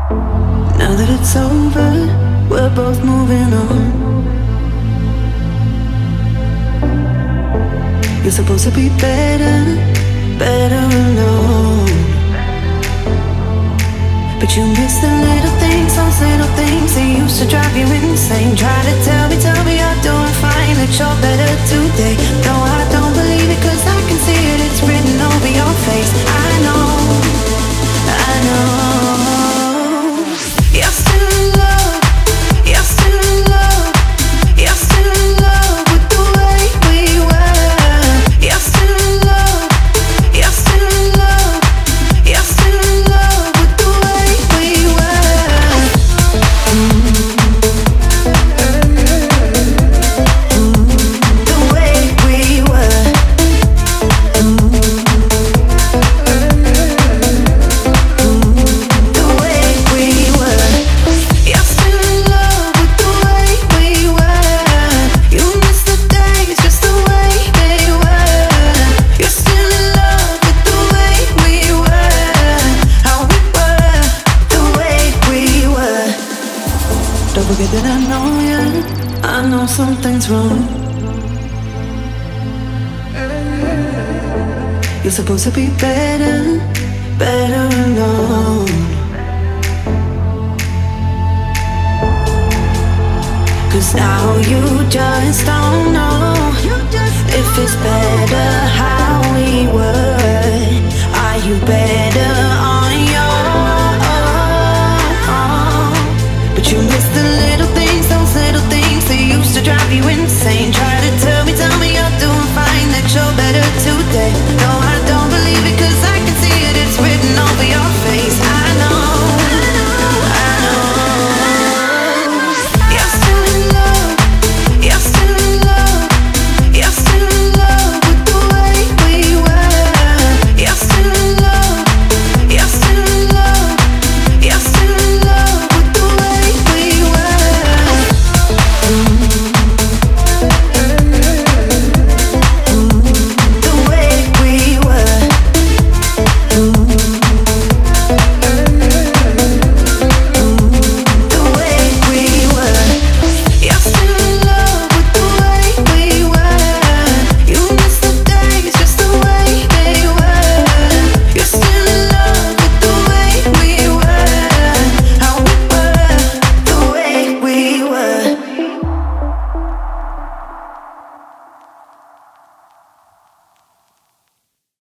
Now that it's over, we're both moving on. You're supposed to be better, better alone. But you miss the little things, those little things that used to drive you insane. Try to tell me you're doing fine, that you're better today. No, I don't believe it, cause I can see it, it's written over your face. I know, I know. You're still in love, you're still in love, you're still in love with the way we were. You're still in love, you're still in love, you're still in love with the way we were. The way we were. The way we were. You're still in love with the way we were. You miss the days just the way they were. You're still in love with the way we were. How we were, the way we were. Don't forget that I know ya, I know something's wrong. You're supposed to be better, better alone. Cause now you just don't